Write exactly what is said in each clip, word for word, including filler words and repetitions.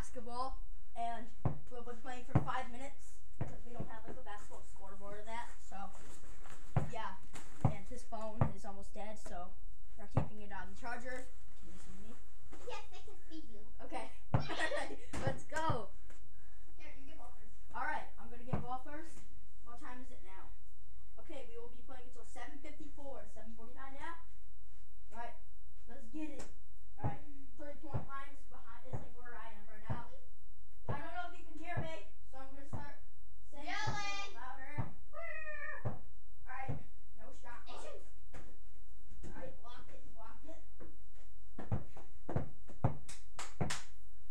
basketball, and we'll be playing for five minutes because we don't have like a basketball scoreboard or that. So yeah, and his phone is almost dead, so we're keeping it on the charger. Can you see me? Yes, I can see you. Okay. Alright, let's go. Here, you get ball first. Alright, I'm gonna get ball first. What time is it now? Okay, we will be playing until seven fifty-four. seven forty-nine now? Alright, let's get it. Alright, three point line is behind is like where I am right now. I don't know if you can hear me, so I'm gonna start saying it a little louder. Alright, no shot clock. Alright, block it, block it.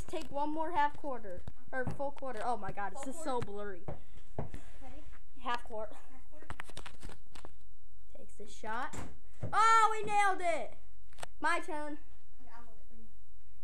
take one more half quarter or full quarter. Oh my God, this Full is so blurry. Ready? Half court. Half court. Takes the shot. Oh, we nailed it. My turn. Okay, I'll hold it for you.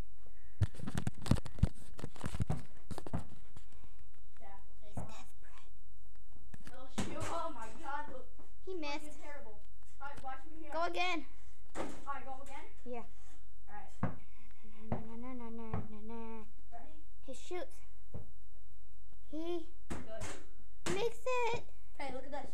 Zack will take one. Little shoe. Oh my God, look. He You're missed. terrible. All right, watch me here. Go again. All right, go again. Yeah. All right. Na, na, na, na, na, na, na. Ready? He shoots. He Good. makes it. Hey, look at this.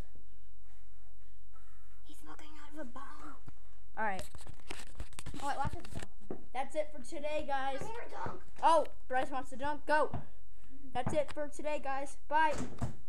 He's smoking out of a bomb. All right. Oh, wait, watch this. That's it for today, guys. One more dunk. Oh, Bryce wants to dunk. Go. That's it for today, guys. Bye.